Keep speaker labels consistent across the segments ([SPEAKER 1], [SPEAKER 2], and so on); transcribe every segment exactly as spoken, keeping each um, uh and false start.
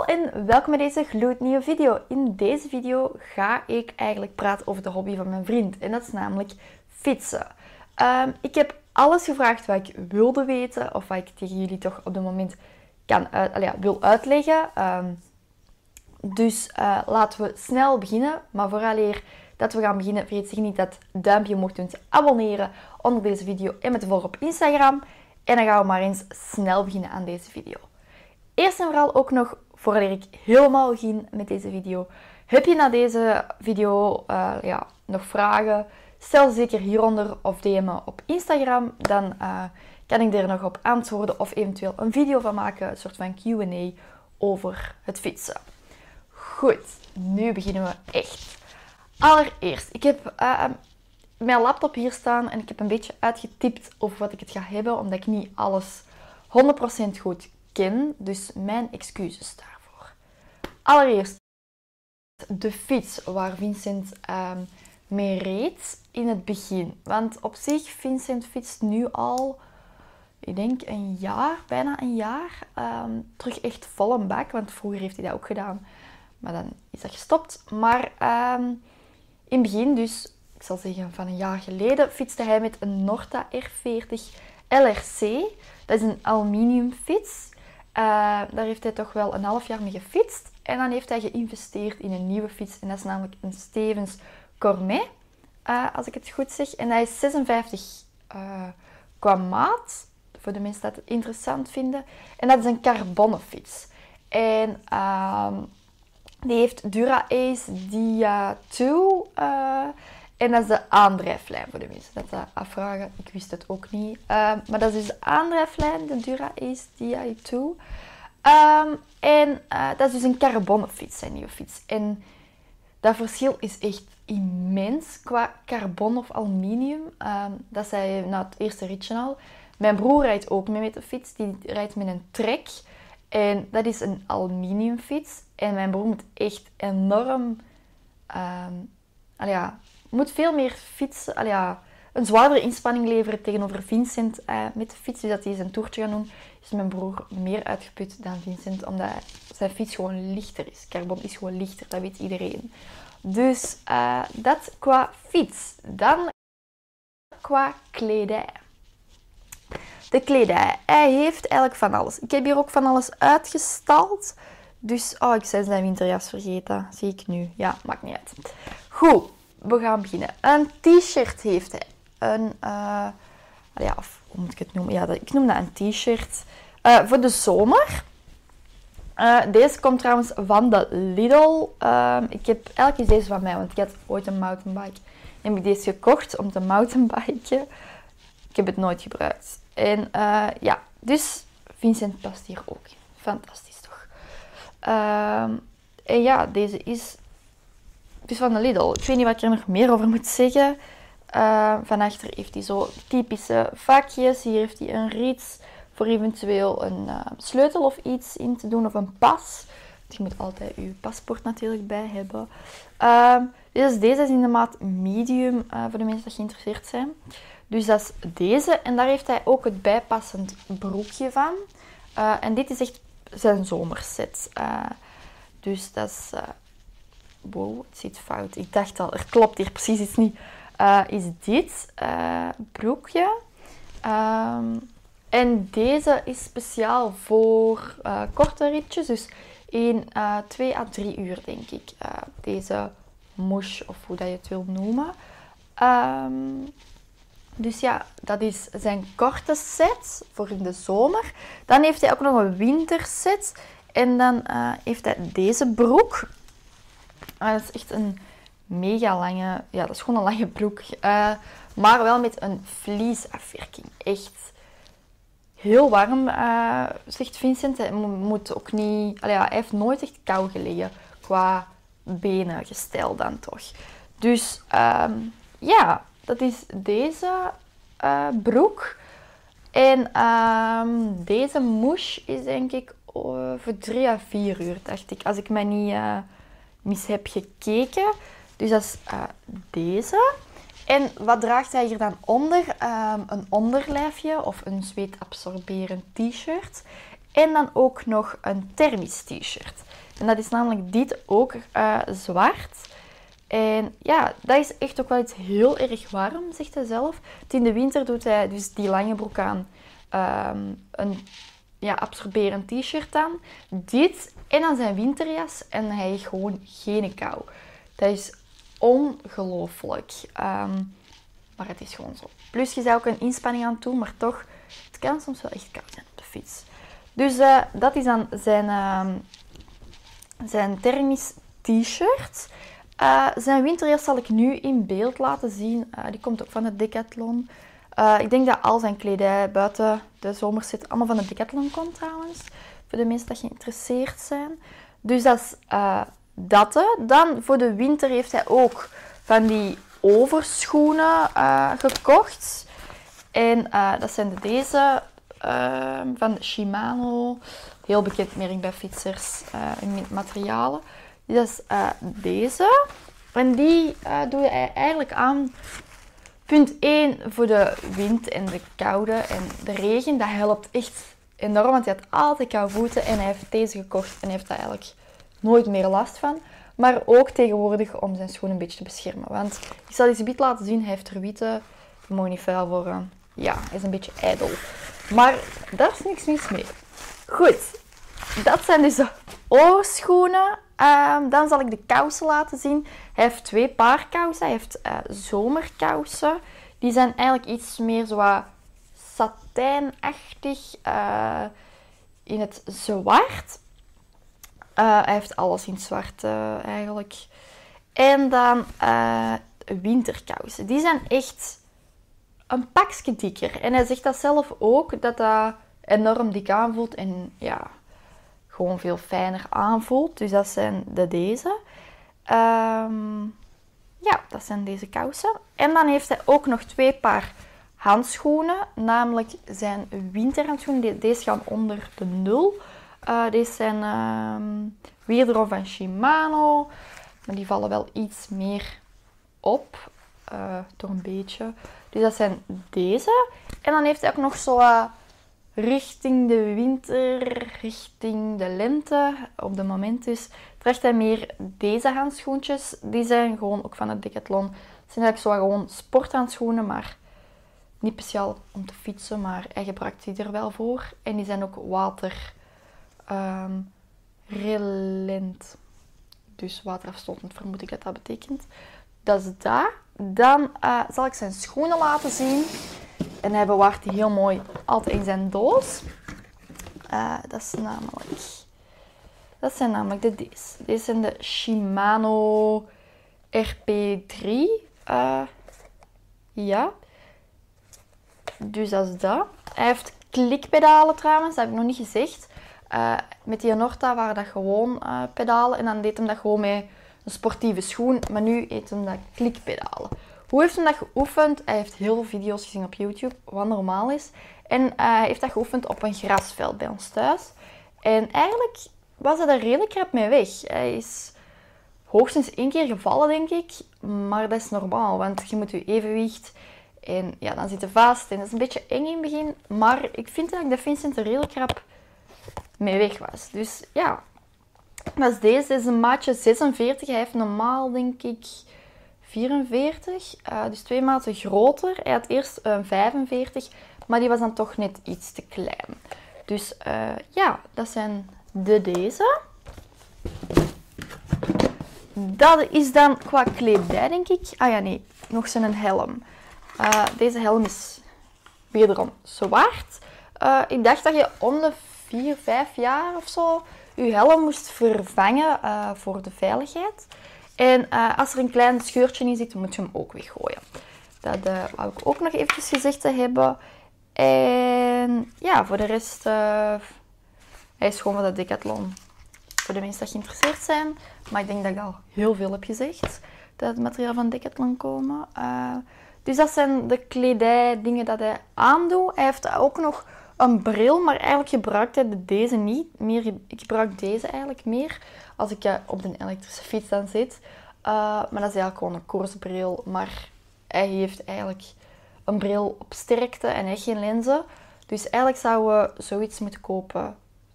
[SPEAKER 1] en welkom bij deze gloednieuwe video. In deze video ga ik eigenlijk praten over de hobby van mijn vriend. En dat is namelijk fietsen. Um, ik heb alles gevraagd wat ik wilde weten. Of wat ik tegen jullie toch op dit moment kan uit, ja, wil uitleggen. Um, dus uh, laten we snel beginnen. Maar vooraleer dat we gaan beginnen, vergeet zich niet dat duimpje mocht doen te abonneren onder deze video. En met te volgen op Instagram. En dan gaan we maar eens snel beginnen aan deze video. Eerst en vooral ook nog, voordat ik helemaal begin met deze video, heb je na deze video uh, ja, nog vragen? Stel ze zeker hieronder of D M me op Instagram. Dan uh, kan ik er nog op antwoorden of eventueel een video van maken. Een soort van Q en A over het fietsen. Goed, nu beginnen we echt. Allereerst, ik heb uh, mijn laptop hier staan en ik heb een beetje uitgetypt over wat ik het ga hebben. Omdat ik niet alles honderd procent goed ken. Dus mijn excuses daarvoor. Allereerst de fiets waar Vincent um, mee reed in het begin. Want op zich, Vincent fietst nu al, ik denk een jaar, bijna een jaar. Um, terug echt vol een bak, want vroeger heeft hij dat ook gedaan. Maar dan is dat gestopt. Maar um, in het begin, dus ik zal zeggen van een jaar geleden, fietste hij met een Norta R veertig L R C. Dat is een aluminiumfiets. Uh, daar heeft hij toch wel een half jaar mee gefietst. En dan heeft hij geïnvesteerd in een nieuwe fiets. En dat is namelijk een Stevens Gourmet, uh, als ik het goed zeg. En hij is zesenvijftig uh, qua maat, voor de mensen die het interessant vinden. En dat is een carbonnen fiets. En uh, die heeft Dura-Ace Dia twee. Uh, en dat is de aandrijflijn voor de mensen dat dat afvragen. Ik wist het ook niet. Uh, maar dat is dus de aandrijflijn, de Dura-Ace Dia twee. Um, en uh, dat is dus een carbonnen fiets, zijn nieuwe fiets. En dat verschil is echt immens qua carbon of aluminium. Um, dat zei nou het eerste ritje al. Mijn broer rijdt ook mee met de fiets. Die rijdt met een Trek. En dat is een aluminiumfiets. En mijn broer moet echt enorm... Um, al ja, moet veel meer fietsen. Al ja, een zwaardere inspanning leveren tegenover Vincent uh, met de fiets. Dus dat hij zijn toertje gaat doen, is mijn broer meer uitgeput dan Vincent. Omdat zijn fiets gewoon lichter is. Carbon is gewoon lichter, dat weet iedereen. Dus uh, dat qua fiets. Dan qua kledij. De kledij. Hij heeft eigenlijk van alles. Ik heb hier ook van alles uitgestald. Dus, oh, ik ben zijn winterjas vergeten. Zie ik nu. Ja, maakt niet uit. Goed, we gaan beginnen. Een t-shirt heeft hij. Een, uh, ja, of hoe moet ik het noemen? Ja, ik noem dat een t-shirt. Uh, voor de zomer. Uh, deze komt trouwens van de Lidl. Uh, ik heb eigenlijk is deze van mij, want ik had ooit een mountainbike. En heb ik deze gekocht om te mountainbiken. Ik heb het nooit gebruikt. En uh, ja, dus Vincent past hier ook in. Fantastisch toch? Uh, en ja, deze is dus van de Lidl. Ik weet niet wat ik er nog meer over moet zeggen. Uh, van achter heeft hij zo typische vakjes. Hier heeft hij een rits voor eventueel een uh, sleutel of iets in te doen. Of een pas. Je moet altijd je paspoort natuurlijk bij hebben. Uh, dus deze is in de maat medium. Uh, voor de mensen die geïnteresseerd zijn. Dus dat is deze. En daar heeft hij ook het bijpassend broekje van. Uh, en dit is echt zijn zomerset. Uh, dus dat is... Uh, wow, het zit fout. Ik dacht al, er klopt hier precies iets niet. Uh, is dit uh, broekje. Um, en deze is speciaal voor uh, korte ritjes. Dus in uh, twee à drie uur, denk ik. Uh, deze mouche, of hoe dat je het wil noemen. Um, dus ja, dat is zijn korte set voor in de zomer. Dan heeft hij ook nog een winterset. En dan uh, heeft hij deze broek. Uh, dat is echt een mega lange... Ja, dat is gewoon een lange broek. Uh, maar wel met een vliesafwerking. Echt heel warm, uh, zegt Vincent. Hij moet ook niet... Allee, ja, hij heeft nooit echt kou gelegen qua benengestel dan toch. Dus um, ja, dat is deze uh, broek. En um, deze mouche is denk ik uh, voor drie à vier uur, dacht ik. Als ik me niet... Uh, mis heb gekeken. Dus dat is uh, deze. En wat draagt hij hier dan onder? Um, een onderlijfje of een zweetabsorberend t-shirt. En dan ook nog een thermisch t-shirt. En dat is namelijk dit ook uh, zwart. En ja, dat is echt ook wel iets heel erg warm, zegt hij zelf. In de winter doet hij dus die lange broek aan. Um, een ja, absorberend t-shirt aan. Dit en dan zijn winterjas. En hij heeft gewoon geen kou. Dat is ongelooflijk. Um, maar het is gewoon zo. Plus je zou ook een inspanning aan doen, maar toch, het kan soms wel echt koud zijn op de fiets. Dus uh, dat is dan zijn, uh, zijn thermisch t-shirt. Uh, zijn winterjas zal ik nu in beeld laten zien. Uh, die komt ook van de Decathlon. Uh, ik denk dat al zijn kledij buiten de zomerset allemaal van de Decathlon komt trouwens. Voor de mensen die geïnteresseerd zijn. Dus dat is uh, dat. Dan voor de winter heeft hij ook van die overschoenen uh, gekocht. En uh, dat zijn de deze uh, van Shimano. Heel bekend merk bij fietsers uh, in materialen. Dat is uh, deze. En die uh, doe je eigenlijk aan. Punt één voor de wind en de koude en de regen. Dat helpt echt enorm, want hij had altijd koude voeten. En hij heeft deze gekocht en heeft daar eigenlijk nooit meer last van. Maar ook tegenwoordig om zijn schoen een beetje te beschermen. Want ik zal deze bit laten zien. Hij heeft er witte. Je mag niet vuil worden. Ja, hij is een beetje ijdel. Maar daar is niks mis mee. Goed. Dat zijn dus de oorschoenen. Um, dan zal ik de kousen laten zien. Hij heeft twee paar kousen. Hij heeft uh, zomerkousen. Die zijn eigenlijk iets meer zo wat satijnachtig uh, in het zwart. Uh, hij heeft alles in zwart uh, eigenlijk. En dan uh, winterkousen. Die zijn echt een pakje dikker. En hij zegt dat zelf ook, dat dat enorm dik aanvoelt. En ja, gewoon veel fijner aanvoelt. Dus dat zijn de deze. Um, ja, dat zijn deze kousen. En dan heeft hij ook nog twee paar handschoenen. Namelijk zijn winterhandschoenen. Deze gaan onder de nul. Uh, deze zijn um, wederom van Shimano. Maar die vallen wel iets meer op. Uh, toch een beetje. Dus dat zijn deze. En dan heeft hij ook nog zo uh, richting de winter, richting de lente. Op het moment dus draagt hij meer deze handschoentjes. Die zijn gewoon ook van het Decathlon. Het zijn eigenlijk zo gewoon sporthandschoenen, maar niet speciaal om te fietsen. Maar hij gebruikt die er wel voor. En die zijn ook water um, relent. Dus waterafstotend vermoed ik dat dat betekent. Dat is dat. Dan uh, zal ik zijn schoenen laten zien. En hij bewaart die heel mooi altijd in zijn doos. Uh, dat is namelijk... Dat zijn namelijk de deze. Deze zijn de Shimano R P drie. Uh, ja. Dus dat is dat. Hij heeft klikpedalen trouwens. Dat heb ik nog niet gezegd. Uh, met die Norta waren dat gewoon uh, pedalen. En dan deed hem dat gewoon met een sportieve schoen. Maar nu eet hem dat klikpedalen. Hoe heeft hij dat geoefend? Hij heeft heel veel video's gezien op YouTube, wat normaal is. En uh, hij heeft dat geoefend op een grasveld bij ons thuis. En eigenlijk was hij daar redelijk rap mee weg. Hij is hoogstens één keer gevallen, denk ik. Maar dat is normaal, want je moet je evenwicht... En ja, dan zit je vast. En dat is een beetje eng in het begin. Maar ik vind eigenlijk dat Vincent er redelijk rap mee weg was. Dus ja, dat is deze. Dit is een maatje zesenveertig. Hij heeft normaal, denk ik, vierenveertig. Uh, dus twee maten groter. Hij had eerst een vijfenveertig. Maar die was dan toch net iets te klein. Dus uh, ja, dat zijn de deze. Dat is dan qua kledij, denk ik. Ah ja, nee. Nog zijn helm. Uh, deze helm is wederom zwart. Uh, ik dacht dat je om de vier, vijf jaar of zo je helm moest vervangen uh, voor de veiligheid. En uh, als er een klein scheurtje in zit, moet je hem ook weggooien. Dat uh, wou ik ook nog eventjes gezegd te hebben. En ja, voor de rest, uh, hij is gewoon van de Decathlon. Voor de mensen die geïnteresseerd zijn. Maar ik denk dat ik al heel veel heb gezegd. Dat het materiaal van Decathlon komen. Uh, dus dat zijn de kledij dingen dat hij aandoet. Hij heeft ook nog een bril, maar eigenlijk gebruikt hij deze niet. Meer, ik gebruik deze eigenlijk meer als ik uh, op de elektrische fiets dan zit. Uh, maar dat is eigenlijk gewoon een koersbril. Maar hij heeft eigenlijk een bril op sterkte en hij heeft geen lenzen. Dus eigenlijk zouden we zoiets moeten kopen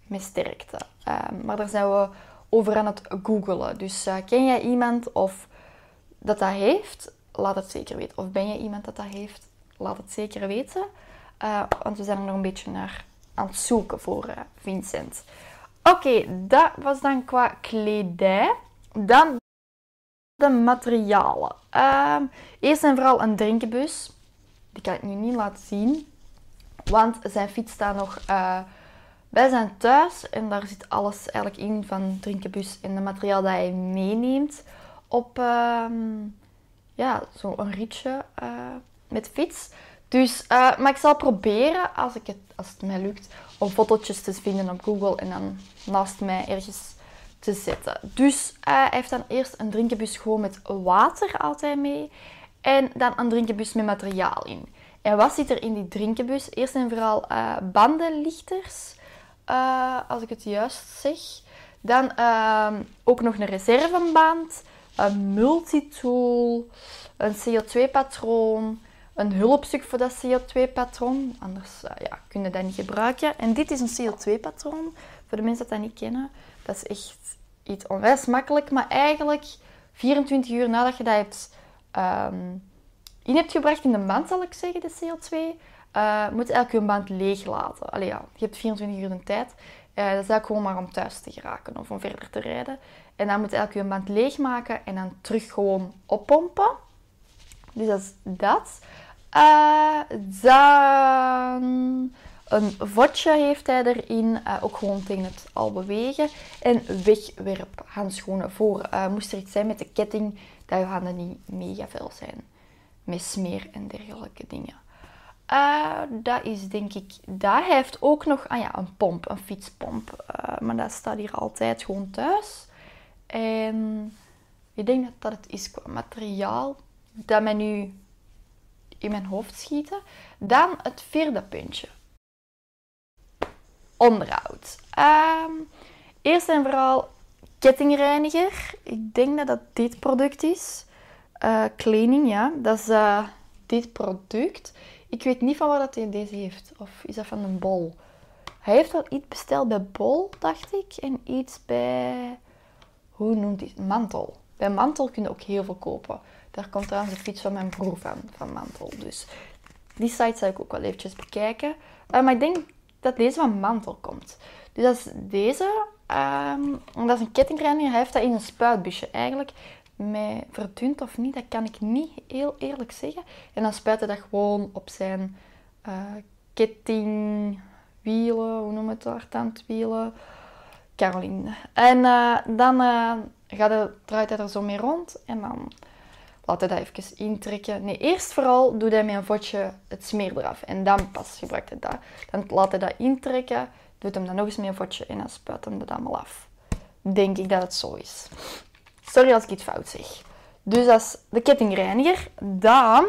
[SPEAKER 1] met sterkte. Uh, maar daar zijn we over aan het googlen. Dus uh, ken jij iemand of dat dat heeft? Laat het zeker weten. Of ben jij iemand dat dat heeft? Laat het zeker weten. Uh, want we zijn er nog een beetje naar aan het zoeken voor uh, Vincent. Oké, okay, dat was dan qua kledij. Dan de materialen. Uh, eerst en vooral een drinkenbus. Die kan ik nu niet laten zien. Want zijn fiets staat nog uh, bij zijn thuis. En daar zit alles eigenlijk in van de drinkenbus en de materiaal dat hij meeneemt op uh, ja, zo'n ritje uh, met fiets. Dus, uh, maar ik zal proberen, als, ik het, als het mij lukt, om fotootjes te vinden op Google en dan naast mij ergens te zetten. Dus uh, hij heeft dan eerst een drinkenbus gewoon met water altijd mee. En dan een drinkenbus met materiaal in. En wat zit er in die drinkenbus? Eerst en vooral uh, bandenlichters, uh, als ik het juist zeg. Dan uh, ook nog een reserveband, een multitool, een C O twee patroon, een hulpstuk voor dat C O twee patroon. Anders uh, ja, kun je dat niet gebruiken. En dit is een C O twee patroon, voor de mensen die dat niet kennen. Dat is echt iets onwijs makkelijk, maar eigenlijk vierentwintig uur nadat je dat hebt... Um, in hebt gebracht in de band, zal ik zeggen, de C O twee, uh, moet je eigenlijk je band leeg laten. Allee, ja, je hebt vierentwintig uur de tijd. Uh, dat is eigenlijk gewoon maar om thuis te geraken of om verder te rijden. En dan moet je eigenlijk je band leegmaken en dan terug gewoon oppompen. Dus dat is dat. Uh, dan een vodje heeft hij erin, uh, ook gewoon tegen het al bewegen. En wegwerphandschoenen voor. Uh, moest er iets zijn met de ketting, dat je handen niet mega fel zijn. Met smeer en dergelijke dingen. Uh, dat is denk ik dat. Hij heeft ook nog ah ja, een pomp, een fietspomp. Uh, maar dat staat hier altijd gewoon thuis. En ik denk dat dat het is qua materiaal dat mij nu in mijn hoofd schieten. Dan het vierde puntje. Onderhoud. Uh, eerst en vooral kettingreiniger. Ik denk dat dat dit product is. Uh, cleaning, ja. Dat is uh, dit product. Ik weet niet van waar dat hij deze heeft. Of is dat van een Bol? Hij heeft wel iets besteld bij Bol, dacht ik. En iets bij... Hoe noemt hij het? Mantel. Bij Mantel kun je ook heel veel kopen. Daar komt trouwens de fiets van mijn broer van, van Mantel. Dus die site zal ik ook wel eventjes bekijken. Uh, maar ik denk dat deze van Mantel komt. Dus dat is deze. Um, dat is een kettingreiniger. Hij heeft dat in een spuitbusje eigenlijk. Met verdund of niet, dat kan ik niet heel eerlijk zeggen. En dan spuit hij dat gewoon op zijn uh, kettingwielen, hoe noem je het daar, tandwielen, Caroline. En uh, dan uh, gaat hij, draait hij er zo mee rond en dan laat hij dat even intrekken. Nee, eerst vooral doet hij met een vodje het smeer eraf en dan pas gebruikt hij dat. Dan laat hij dat intrekken, doet hem dan nog eens met een vodje en dan spuit hem dat allemaal af. Denk ik dat het zo is. Sorry als ik iets fout zeg. Dus dat is de kettingreiniger. Dan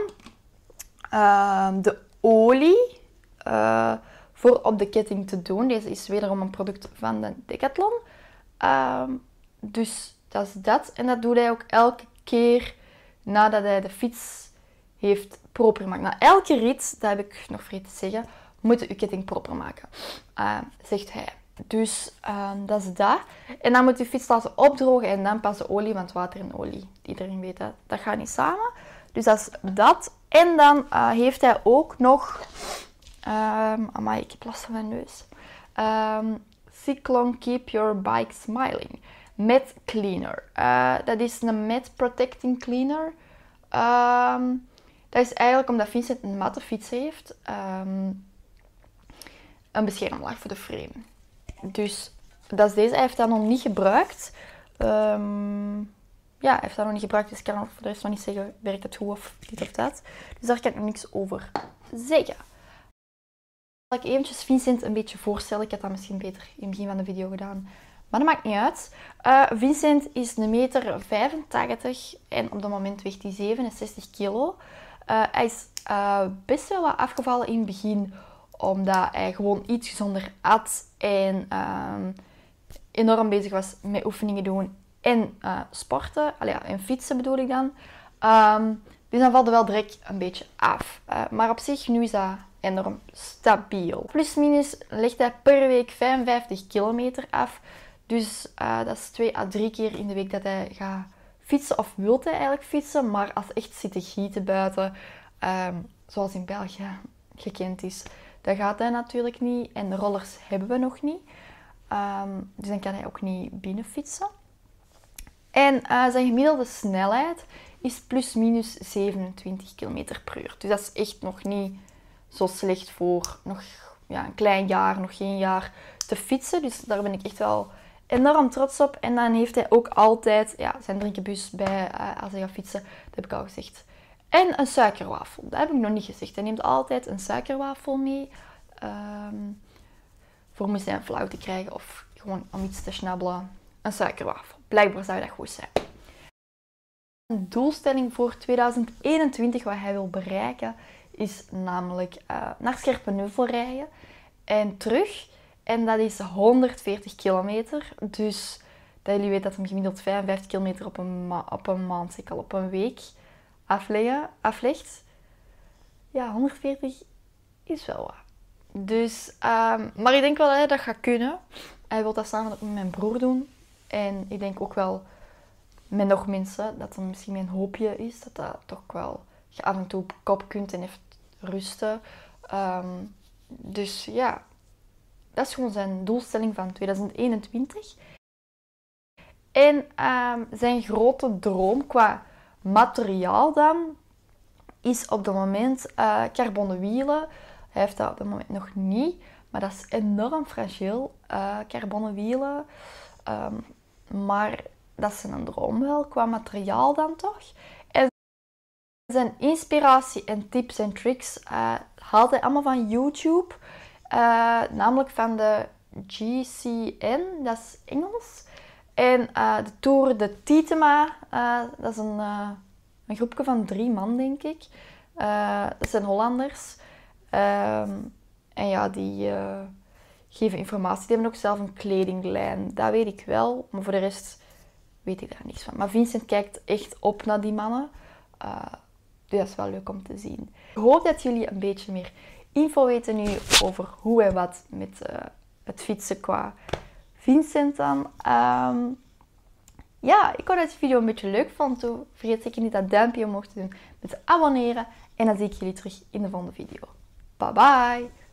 [SPEAKER 1] uh, de olie uh, voor op de ketting te doen. Deze is wederom een product van de Decathlon. Uh, dus dat is dat. En dat doet hij ook elke keer nadat hij de fiets heeft proper gemaakt. Na elke rit, dat heb ik nog vergeten te zeggen, moet je je ketting proper maken, uh, zegt hij. Dus uh, dat is dat. En dan moet je fiets laten opdrogen en dan pas de olie, want water en olie, iedereen weet dat, dat gaat niet samen. Dus dat is dat. En dan uh, heeft hij ook nog, um, amai, ik heb last van mijn neus, um, Cyclone Keep Your Bike Smiling Matte Cleaner. Uh, dat is een Matte Protecting Cleaner. Um, dat is eigenlijk omdat Vincent een matte fiets heeft, um, een beschermlaag voor de frame. Dus dat is deze. Hij heeft dat nog niet gebruikt. Um, ja, hij heeft dat nog niet gebruikt, dus ik kan voor de rest nog niet zeggen, werkt het goed of dit of dat. Dus daar kan ik nog niks over zeggen. Zal ik eventjes Vincent een beetje voorstellen. Ik had dat misschien beter in het begin van de video gedaan. Maar dat maakt niet uit. Uh, Vincent is een meter vijfentachtig en op dat moment weegt hij zevenenzestig kilo. Uh, hij is uh, best wel wat afgevallen in het begin, omdat hij gewoon iets gezonder at en uh, enorm bezig was met oefeningen doen en uh, sporten. Allee, ja, en fietsen bedoel ik dan. Um, dus dan valt hij wel direct een beetje af. Uh, maar op zich, nu is dat enorm stabiel. Plus minus legt hij per week vijfenvijftig kilometer af. Dus uh, dat is twee à drie keer in de week dat hij gaat fietsen. Of wil hij eigenlijk fietsen. Maar als het echt zit te gieten buiten, um, zoals in België gekend is, dat gaat hij natuurlijk niet. En rollers hebben we nog niet. Um, dus dan kan hij ook niet binnen fietsen. En uh, zijn gemiddelde snelheid is plus minus zevenentwintig kilometer per uur. Dus dat is echt nog niet zo slecht voor nog ja, een klein jaar, nog geen jaar te fietsen. Dus daar ben ik echt wel enorm trots op. En dan heeft hij ook altijd ja, zijn drinkenbus bij uh, als hij gaat fietsen. Dat heb ik al gezegd. En een suikerwafel. Dat heb ik nog niet gezegd. Hij neemt altijd een suikerwafel mee. Um, voor moest hij een flauw te krijgen of gewoon om iets te snabbelen. Een suikerwafel. Blijkbaar zou dat goed zijn. Een doelstelling voor tweeduizend eenentwintig wat hij wil bereiken is namelijk uh, naar Scherpenheuvel rijden en terug. En dat is honderdveertig kilometer. Dus dat jullie weten dat hij gemiddeld vijfenvijftig kilometer op een, ma op een maand, zeker al op een week, afleggen, aflegt. Ja, honderdveertig is wel wat. Dus, um, maar ik denk wel dat hij dat gaat kunnen. Hij wil dat samen ook met mijn broer doen. En ik denk ook wel met nog mensen dat het misschien mijn hoopje is. Dat dat toch wel je af en toe op kop kunt en even rusten. Um, dus ja, dat is gewoon zijn doelstelling van tweeduizend eenentwintig. En um, zijn grote droom qua materiaal dan is op het moment uh, carbonnen wielen. Hij heeft dat op het moment nog niet, maar dat is enorm fragiel, uh, carbonnen wielen. Um, maar dat is een droom wel, qua materiaal dan toch. En zijn inspiratie en tips en tricks uh, haalt hij allemaal van YouTube. Uh, namelijk van de G C N, dat is Engels. En uh, de Tour de Tietema, uh, dat is een, uh, een groepje van drie man, denk ik. Uh, dat zijn Hollanders. Um, en ja, die uh, geven informatie. Die hebben ook zelf een kledinglijn. Dat weet ik wel. Maar voor de rest weet ik daar niks van. Maar Vincent kijkt echt op naar die mannen. Uh, dus dat is wel leuk om te zien. Ik hoop dat jullie een beetje meer info weten nu over hoe en wat met uh, het fietsen qua Vincent dan. Um, ja, ik hoop dat je video een beetje leuk vond. Vergeet zeker niet dat duimpje omhoog te doen met te abonneren. En dan zie ik jullie terug in de volgende video. Bye bye!